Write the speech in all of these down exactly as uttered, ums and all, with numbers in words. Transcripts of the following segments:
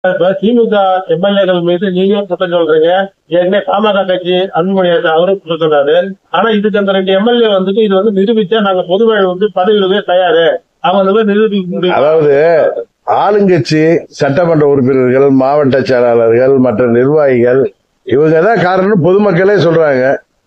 இப்ப திமுக எம்எல்ஏக்கள் மீது நீங்களும் குற்றம் சொல்றீங்க. ஏற்கனவே பாமக கட்சி அன்புமணி அவரும் குற்றம் சொன்னாரு. ஆனா இதுக்கு அந்த ரெண்டு எம்எல்ஏ வந்துட்டு இது வந்து நிரூபிச்சா நாங்க பொதுவாக வந்து பதவியிலே தயாரு அவங்க நிரூபிக்க முடியும். அதாவது ஆளுங்கட்சி சட்டமன்ற உறுப்பினர்கள், மாவட்ட செயலாளர்கள், மற்ற நிர்வாகிகள் இவங்கதான் காரணம் பொதுமக்களே சொல்றாங்க.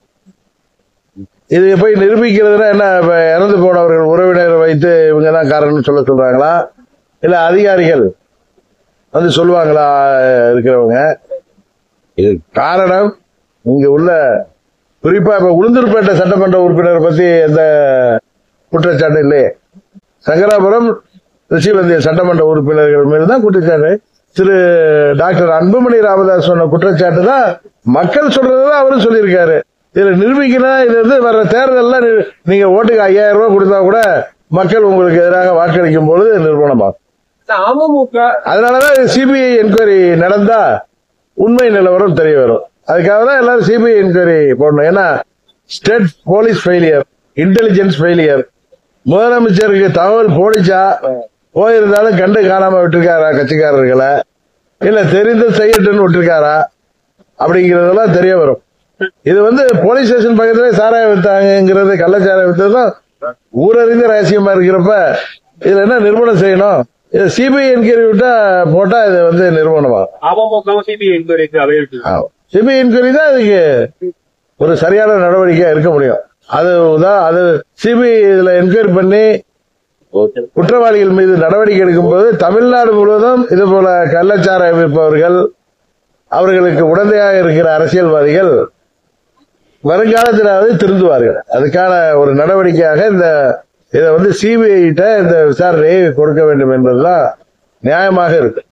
இது போய் நிரூபிக்கிறதுனா என்ன, இறந்து போனவர்கள் உறவினரை வைத்து இவங்கதான் காரணம் சொல்ல சொல்றாங்களா, இல்ல அதிகாரிகள் வந்து சொல்லுவாங்களா இருக்கிறவங்க? இது காரணம் இங்க உள்ள குறிப்பா இப்ப உளுந்தூர்பேட்டை சட்டமன்ற உறுப்பினரை பத்தி எந்த குற்றச்சாட்டு இல்லையே. சங்கராபுரம் ரிஷிவந்திய சட்டமன்ற உறுப்பினர்கள் மீது தான் குற்றச்சாட்டு. திரு டாக்டர் அன்புமணி ராமதாஸ் சொன்ன குற்றச்சாட்டு தான் மக்கள் சொல்றதுதான் அவரும் சொல்லியிருக்காரு. இதுல நிரூபிக்கணும். இது வந்து வர்ற தேர்தல்ல நீங்க ஓட்டுக்கு ஐயாயிரம் ரூபாய் கொடுத்தா கூட மக்கள் உங்களுக்கு எதிராக வாக்களிக்கும் பொழுது நிறுவனமாகும். அதனாலதான் சிபிஐ என்கொயரி நடந்தா உண்மை நிலவரம் தெரிய வரும். அதுக்காக தான் எல்லாரும் சிபிஐ என்கொயரி போடணும். ஏன்னா state police failure, intelligence failure. முதலமைச்சருக்கு தகவல் போடிச்சா போயிருந்தாலும் கண்டு காணாம விட்டுருக்காரா கட்சிக்காரர்களை, இல்ல தெரிந்து செய்யட்டுன்னு விட்டுருக்காரா அப்படிங்கறதெல்லாம் தெரிய வரும். இது வந்து போலீஸ் ஸ்டேஷன் பக்கத்துல சாராயம் வித்தாங்கிறது, கள்ளச்சாராயம் வித்ததும் ஊரறிந்த ரகசியமா இருக்கிறப்ப இதுல என்ன நிறுவனம் செய்யணும்? இது சிபிஐ என்கொயரி விட்டா போட்டா இது வந்து நிறுவனமா சிபிஐ என்கொயரி தான் இதுக்கு ஒரு சரியான நடவடிக்கையா இருக்க முடியும். அது அது சிபிஐ இதுல என்கொயரி பண்ணி குற்றவாளிகள் மீது நடவடிக்கை எடுக்கும் போது தமிழ்நாடு முழுவதும் இது போல கள்ளச்சாராயம் விற்பவர்கள், அவர்களுக்கு உடந்தையாக இருக்கிற அரசியல்வாதிகள் வருங்காலத்திலாவது திருந்துவார்கள். அதுக்கான ஒரு நடவடிக்கையாக இந்த இதை வந்து சிபிஐ இந்த விசாரணையை கொடுக்க வேண்டும் என்பதுதான் நியாயமாக இருக்கு.